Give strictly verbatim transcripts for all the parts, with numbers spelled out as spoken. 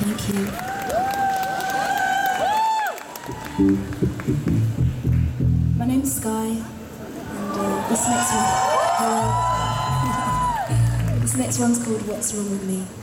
Thank you. My name's Sky, and uh, this next one, hello. This next one's called What's Wrong With Me.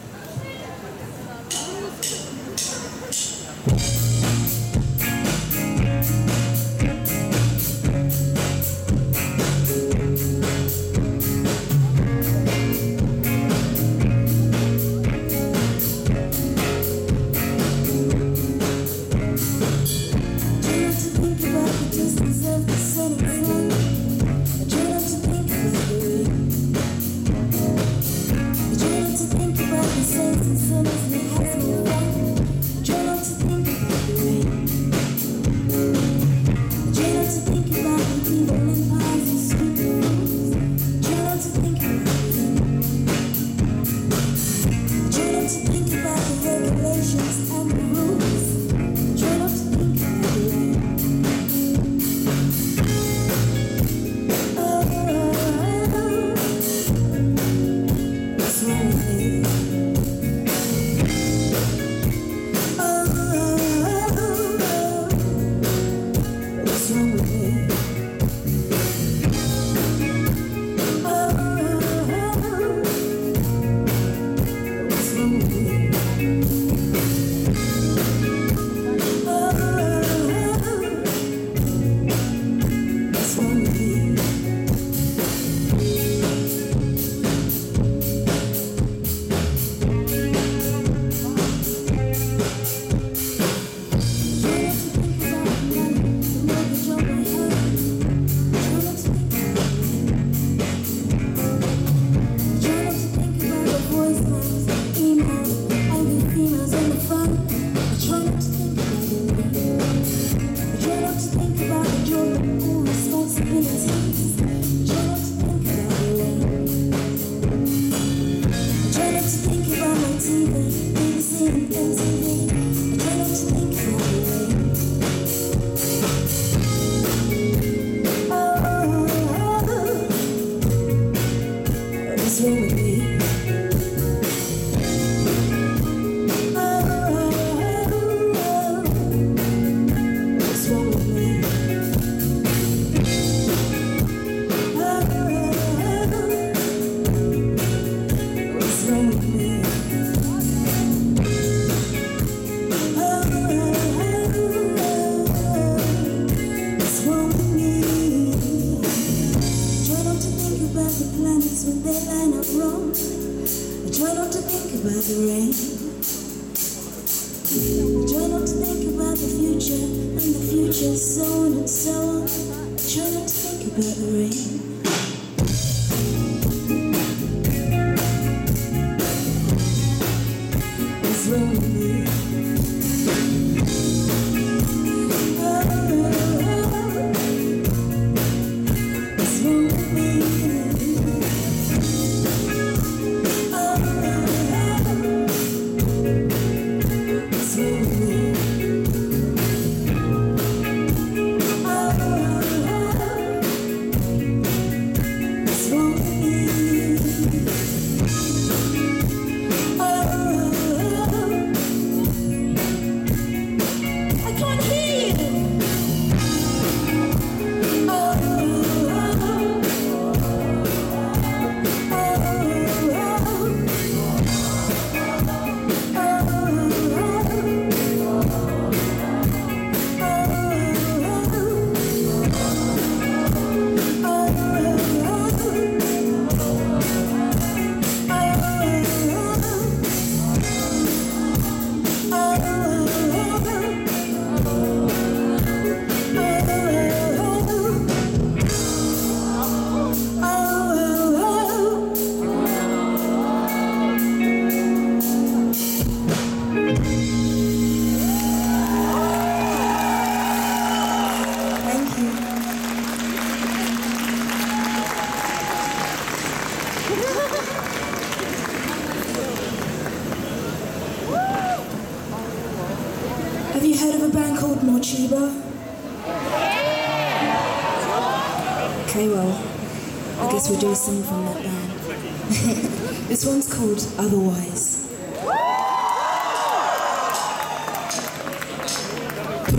Have you heard of a band called Morcheeba? Okay, well, I guess we'll do a song from that band. This one's called Otherwise.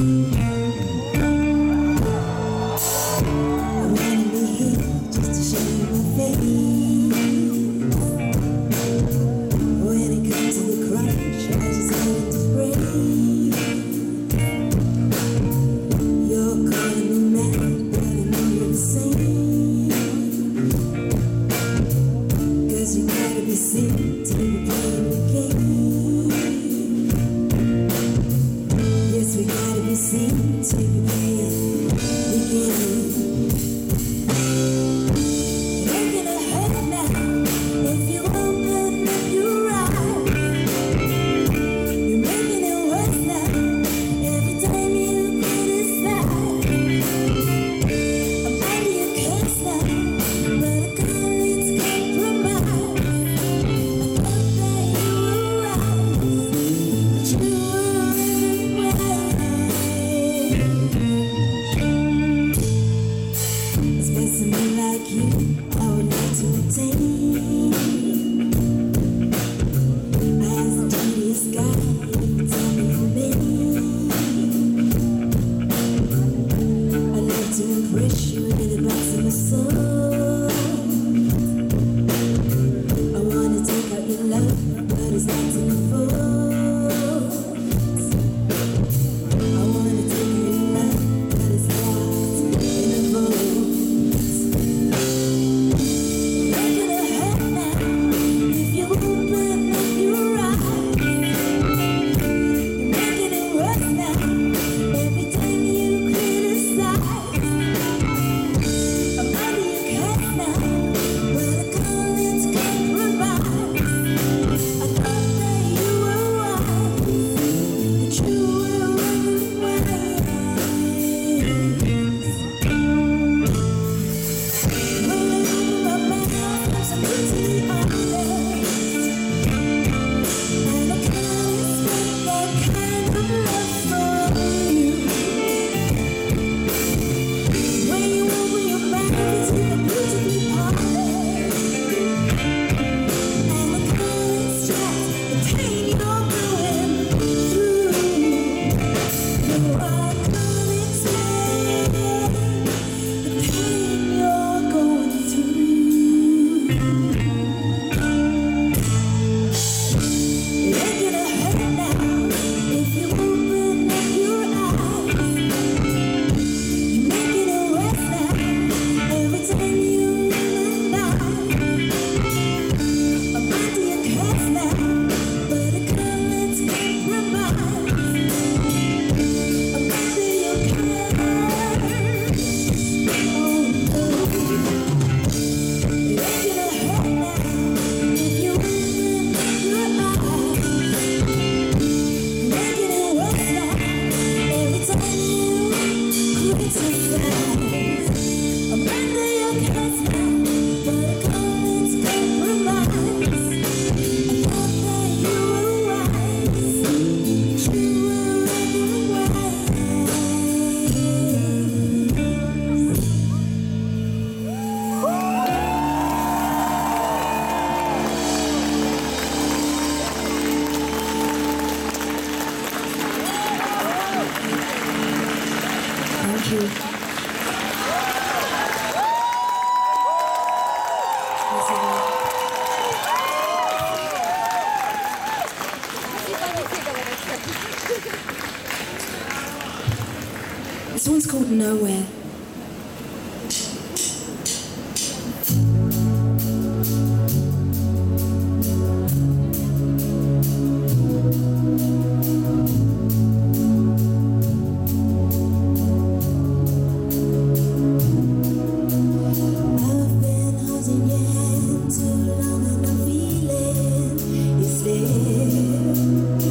This one's called Nowhere.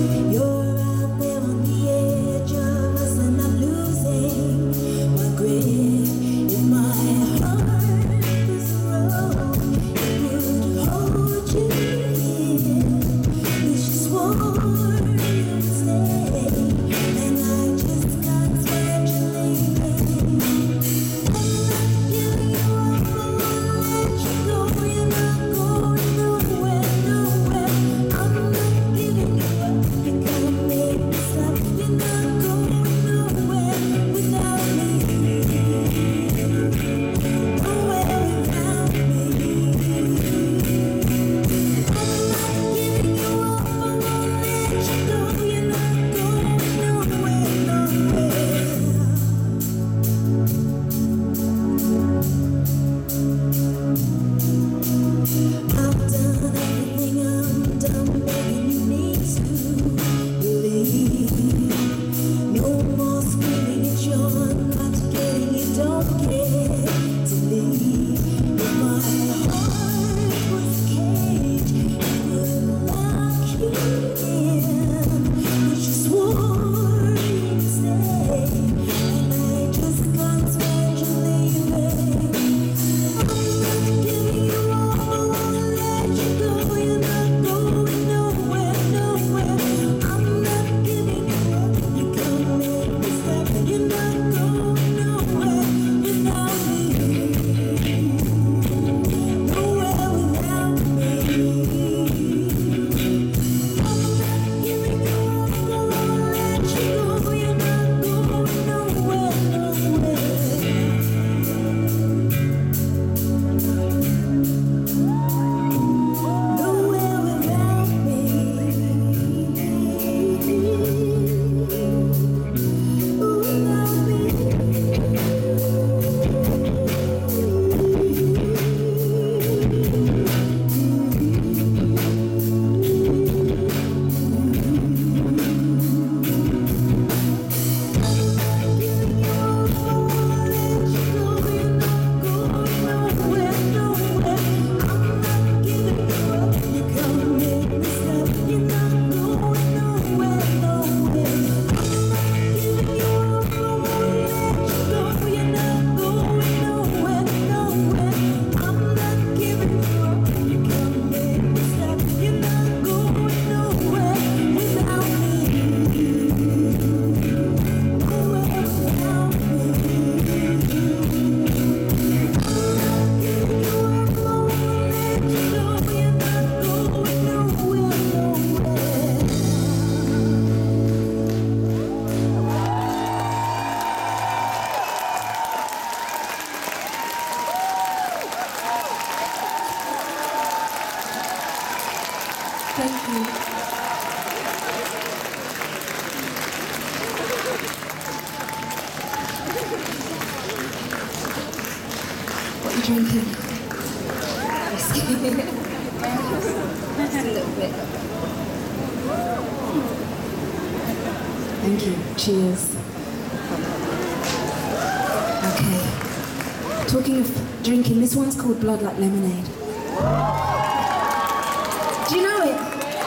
You're out there on the edge of us, and I'm losing my grip. Thank you. What are you drinking? Whiskey. Just a little bit. Thank you. Cheers. Okay. Talking of drinking, this one's called Blood Like Lemonade. Do you know it?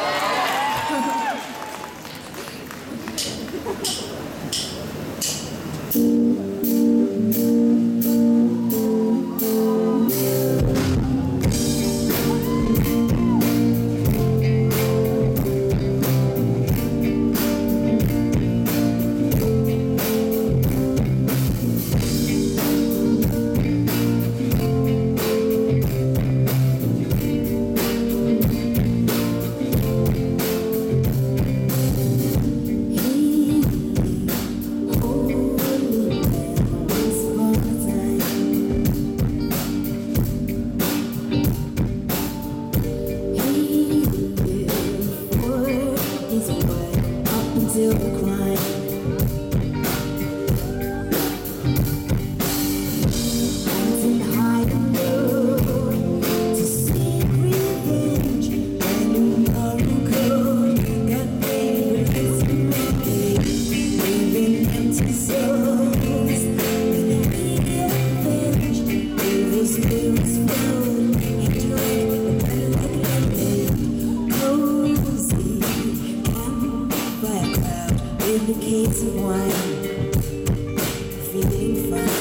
Until the crime, hands in high and low to seek revenge. And you know you could get paid with this day, leaving empty souls in the avenge. Those spirits float and drink the blood like lemonade. Cozy campfire crowd with the case of wine, feeling fine.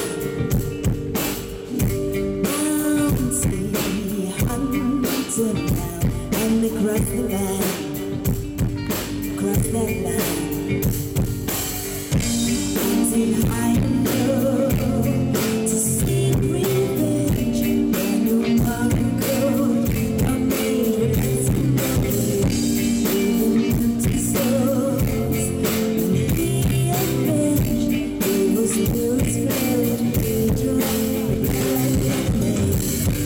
Bouncy hunter now, and they cross the line, cross that line. Hunting high and low to seek revenge. Brand new modern code, I'm made with handsome memory, leaving empty souls. Spirits float, they drink the blood like lemonade.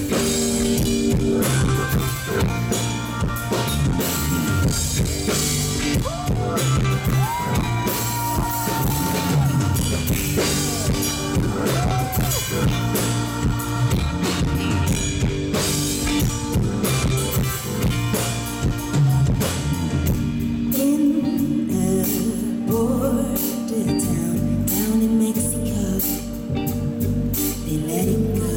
In a border town, down in Mexico, they let him go.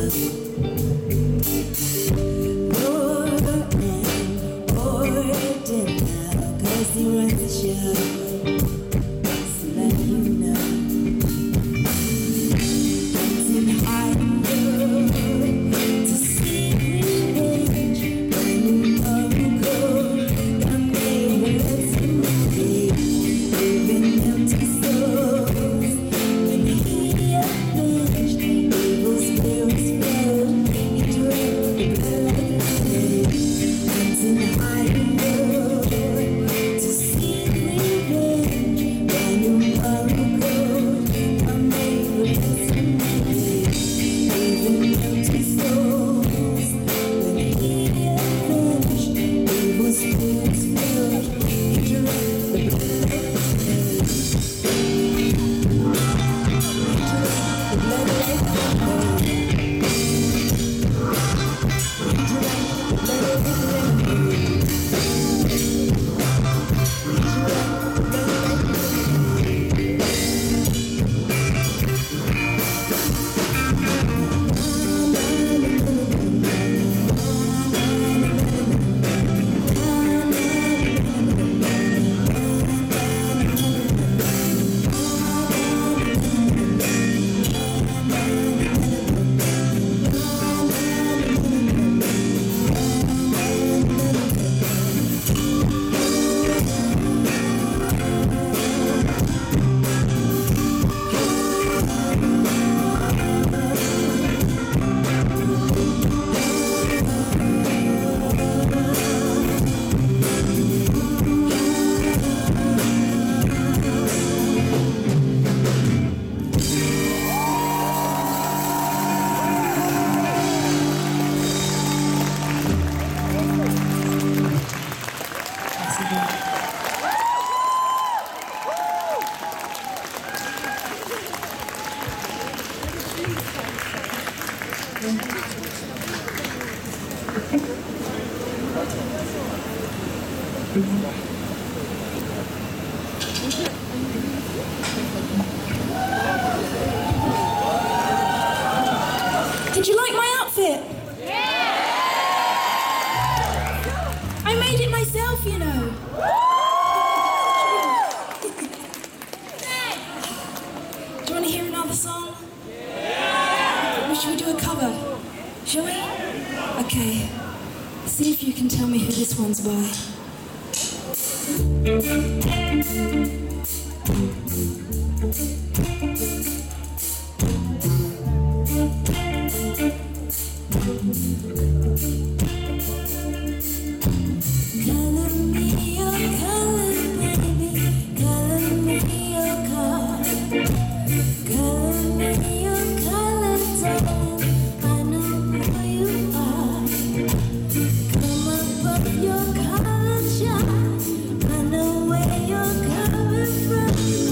Lord and order now, 'cause he runs the show. So let you know. Dancing high and low to seek revenge. When you know you go, I'm made with lemonade, leaving empty souls. When you hear a bitch, evil spirits float, you drink the blood like lemonade. Dancing high and low to seek revenge. cover. Did you like my outfit? Yeah! I made it myself, you know. Do you want to hear another song? Yeah! Or should we do a cover? Shall we? Okay. See if you can tell me who this one's by. Color me your color, baby. Color me your color. Color me your color, darling. I know who you are. Come up of your color, child. I know where you're coming from.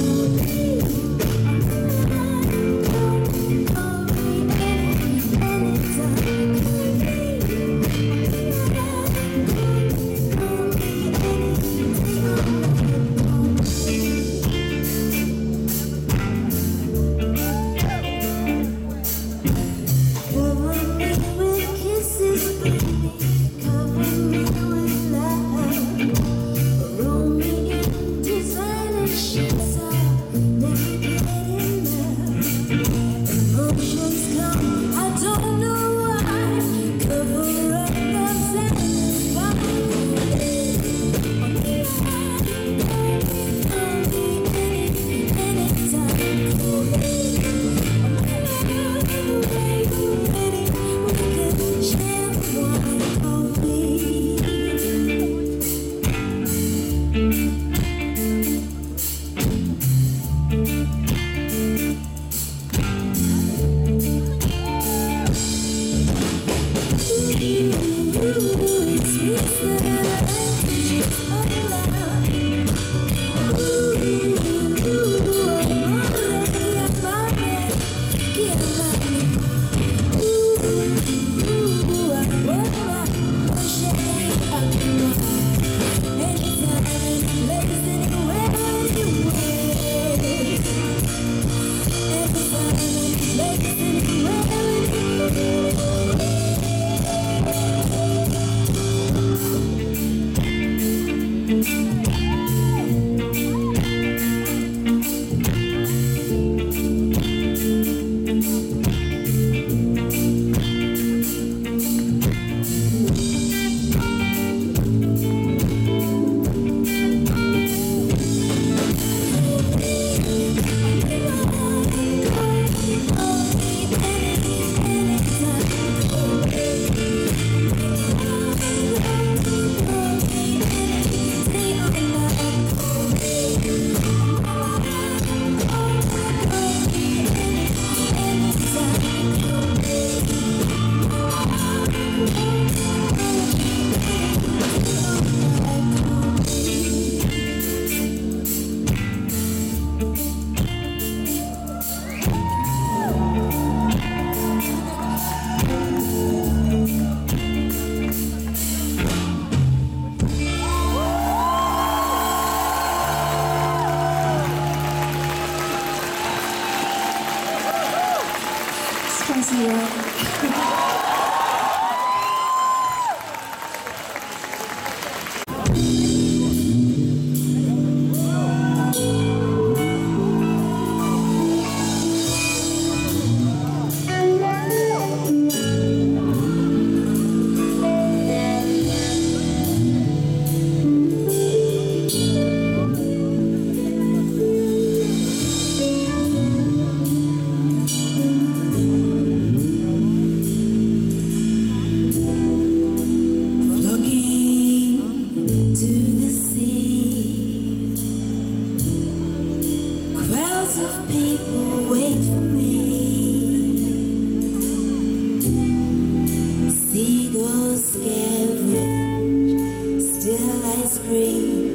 Spicy rock. Seagulls scavenge, still I scream.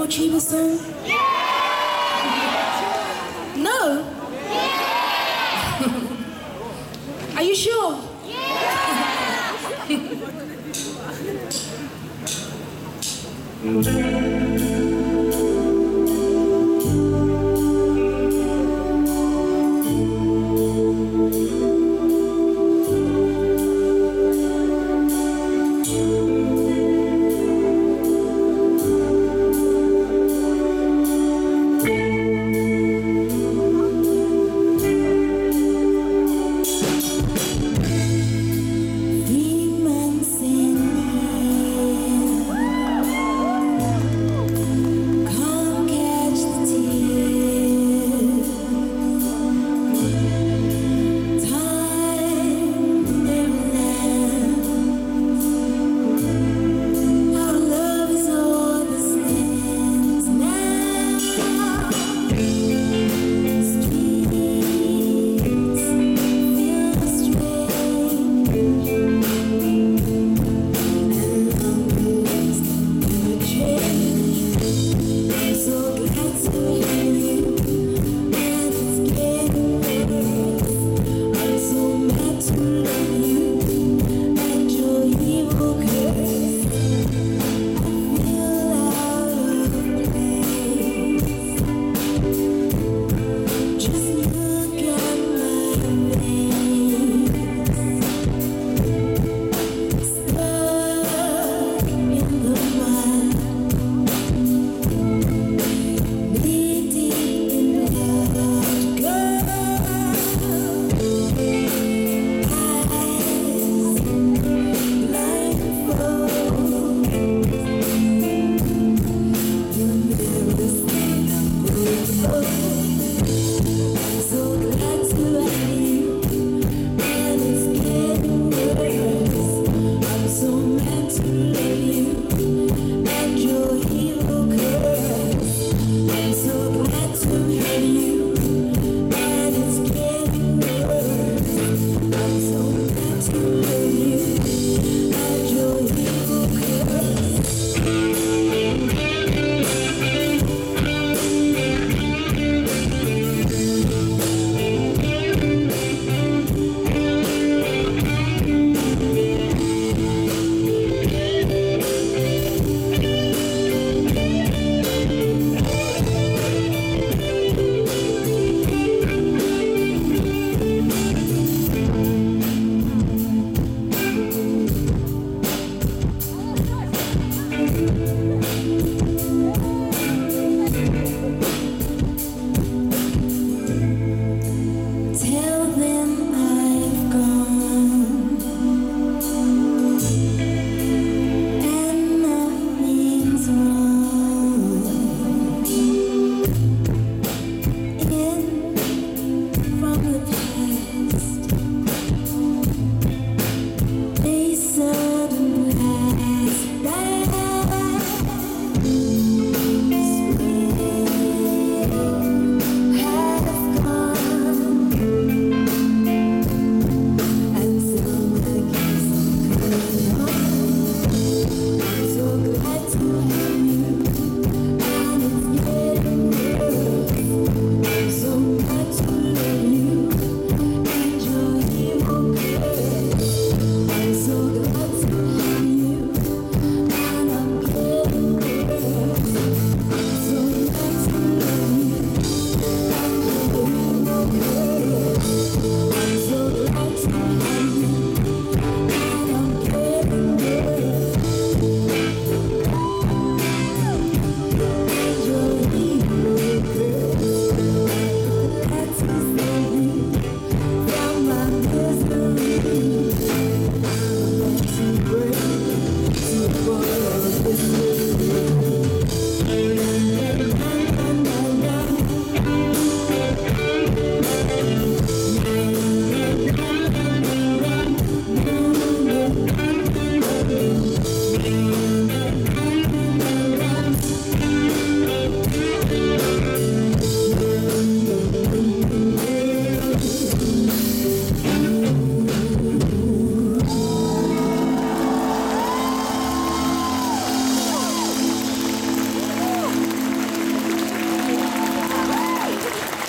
more Chiba song? No? Are you sure? Three months in here,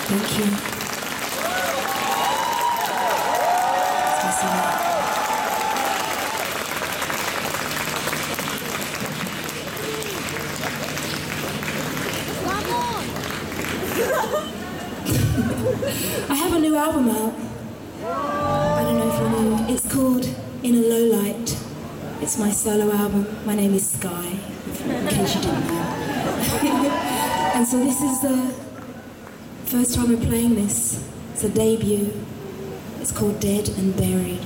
Thank you. Спасибо. I have a new album out. I don't know if you know. It's called In a Low Light. It's my solo album. My name is Sky, in case you didn't know. And so this is the first time we're playing this. It's a debut. It's called Dead and Buried.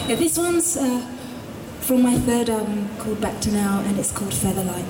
Yeah, this one's uh, from my third album called Back to Now, and it's called Featherlight.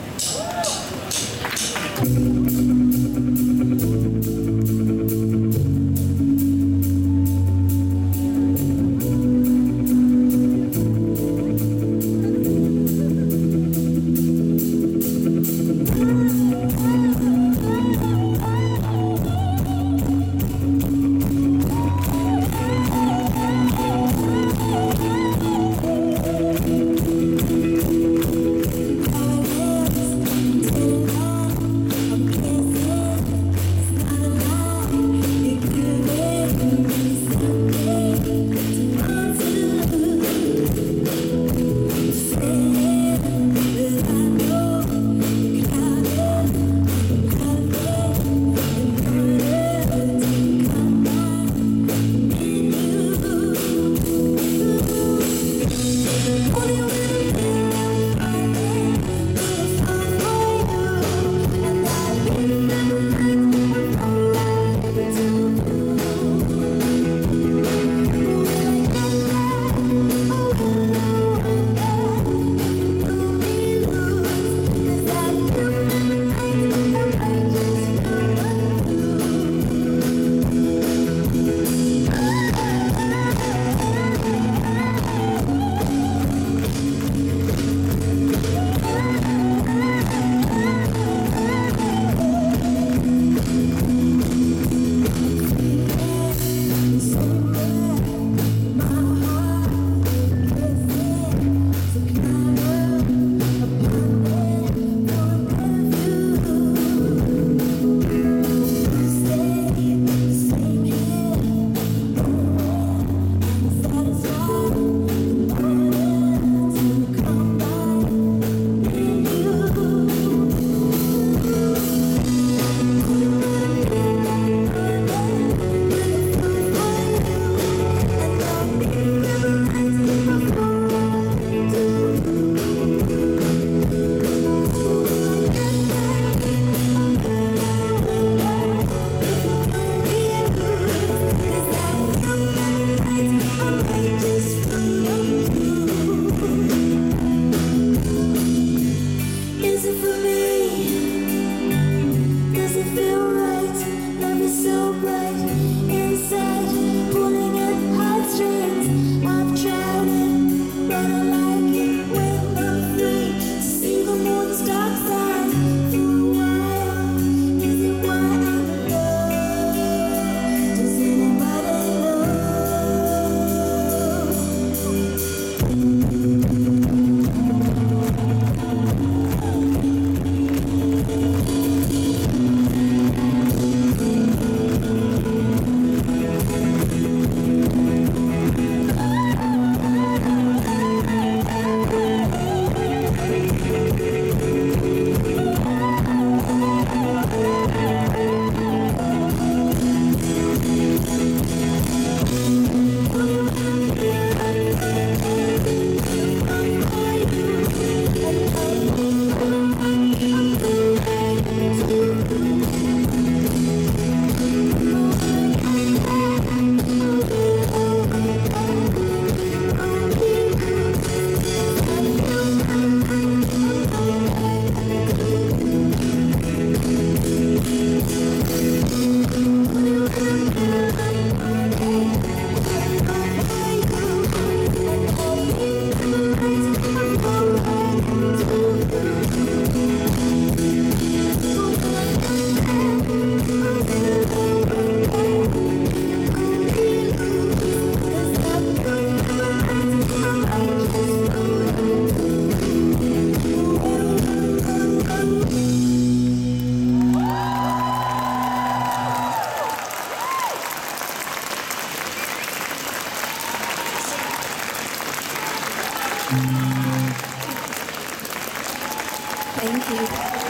Thank you.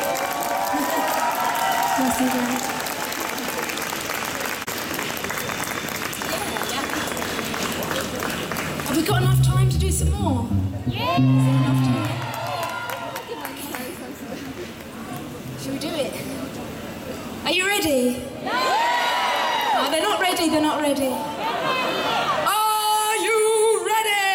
Merci bien. Have we got enough time to do some more? Yeah. Is there enough time? Should we do it? Are you ready? No. Oh, they're not ready, they're not ready. Are you ready?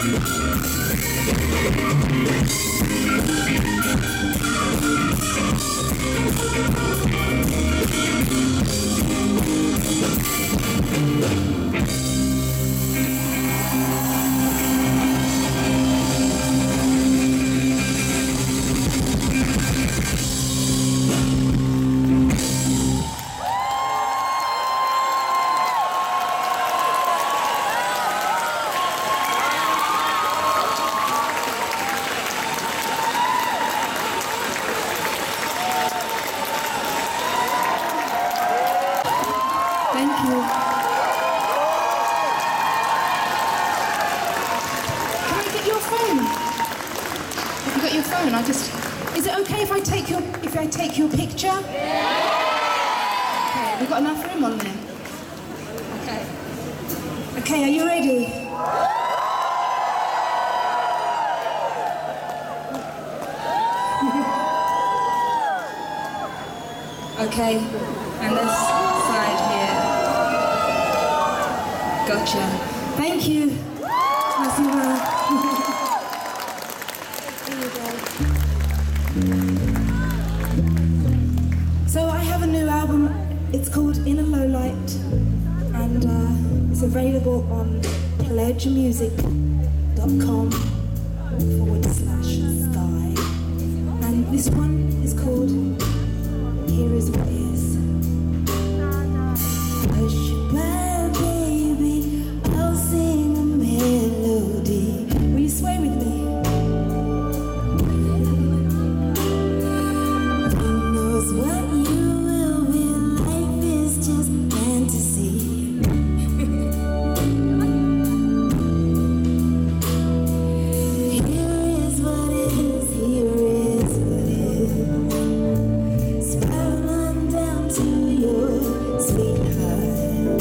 Thank you. Can I get your phone? Have you got your phone? I just. Is it okay if I take your if I take your picture? Okay. Have we got enough room on there? Okay. Okay. Are you ready? Okay. And this side here. Gotcha. Thank you. Nice and well. So I have a new album. It's called In a Low Light, and uh, it's available on pledge music dot com forward slash sky. And this one is called Here Is What Is. Hush, my baby, I'll sing a melody. Will you sway with me? Who knows what you will when life is just fantasy. Here is what is, here is what is. Spiral on down to your sweetheart.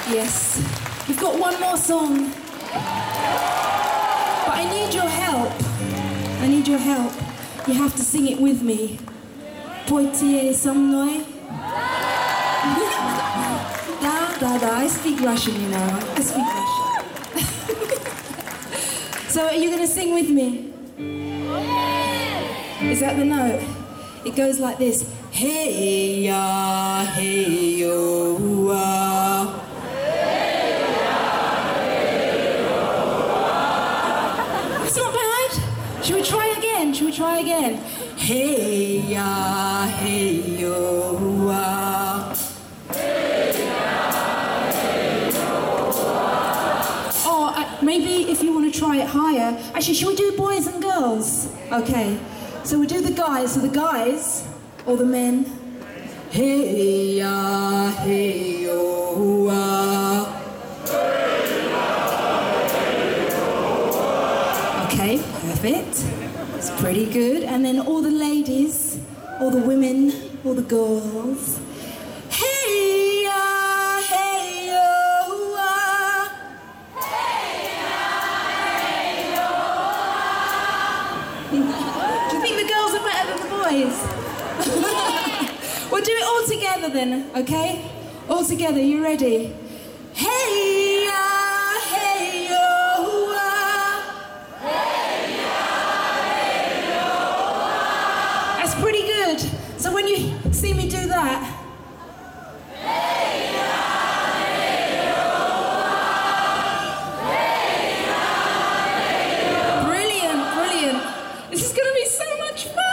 Yes. We've got one more song. But I need your help. I need your help. You have to sing it with me. Poitiers some noi. Da, da, da. I speak Russian, you know. I speak Russian. So are you going to sing with me? Is that the note? It goes like this. Hey ya, hey yo, ah. That's not bad. Should we try again? Should we try again? Hey ya, hey yo, ah. Oh, uh, maybe if you want to try it higher. Actually, should we do boys and girls? Okay. So we do the guys. So the guys, or the men. Hey ya, hey yo, ah. Okay, perfect. It's pretty good. And then all the ladies, all the women, all the girls. Hey ya, hey yo, ah. Hey ya, hey yo, ah. Do you think the girls are better than the boys? We'll do it all together then, okay? All together, you ready? Hey ya, hey yo, ah. Hey ya, hey yo, ah. That's pretty good. So when you see me do that, hey ya, hey yo, ah. Hey ya, hey yo. Brilliant, brilliant. This is going to be so much fun.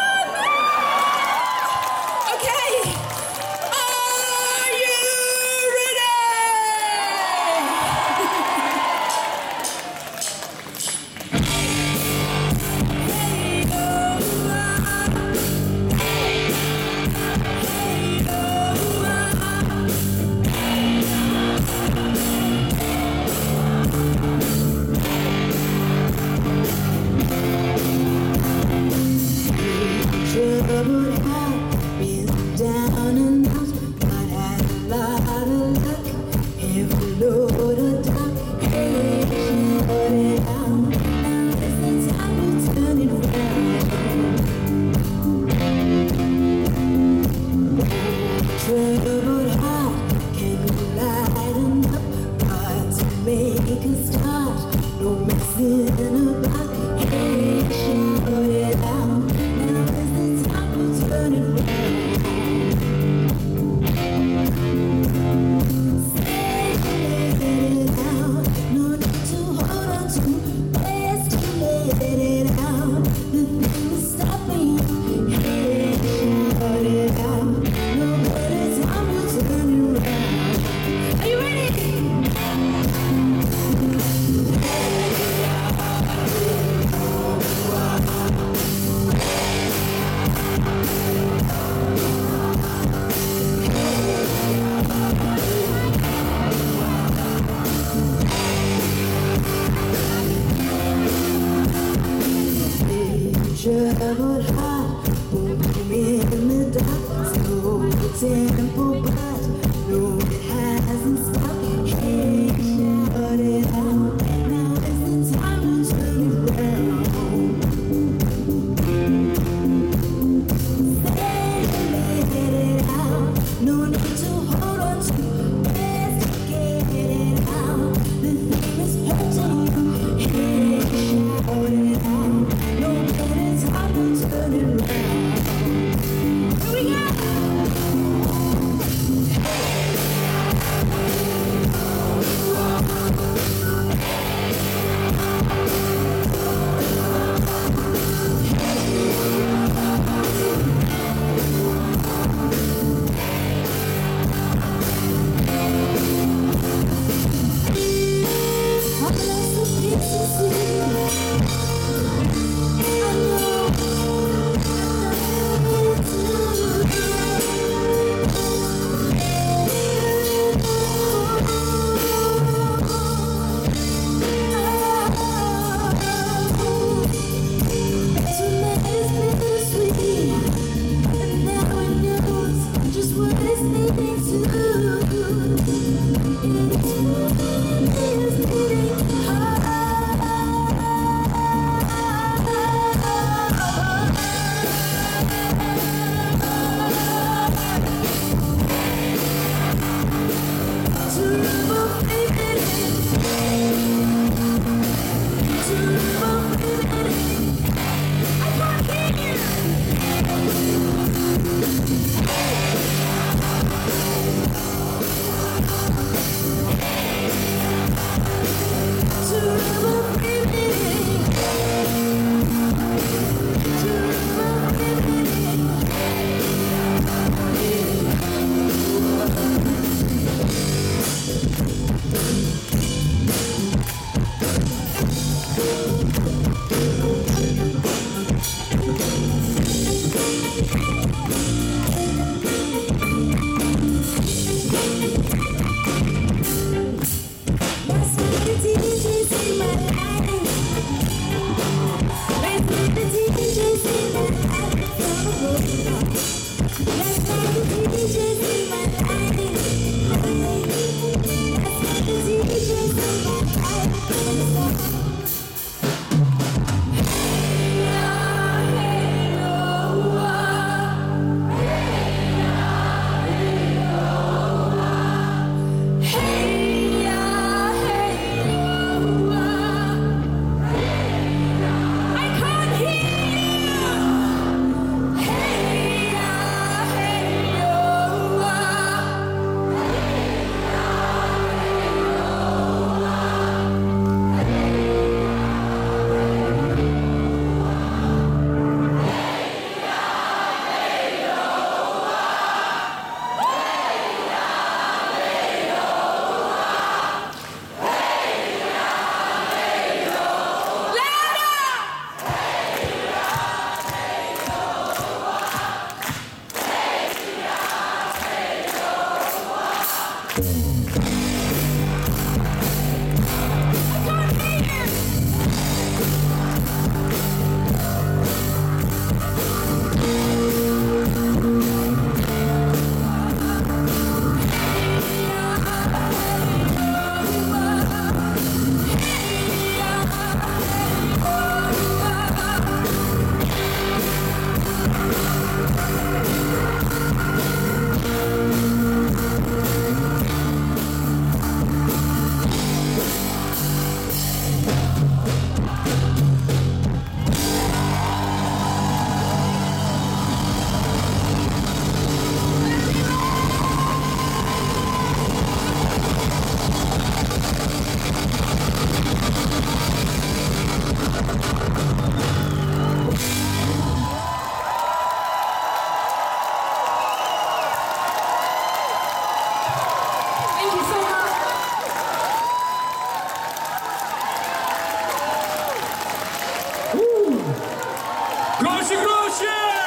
Thank you so much. Гроші, гроші!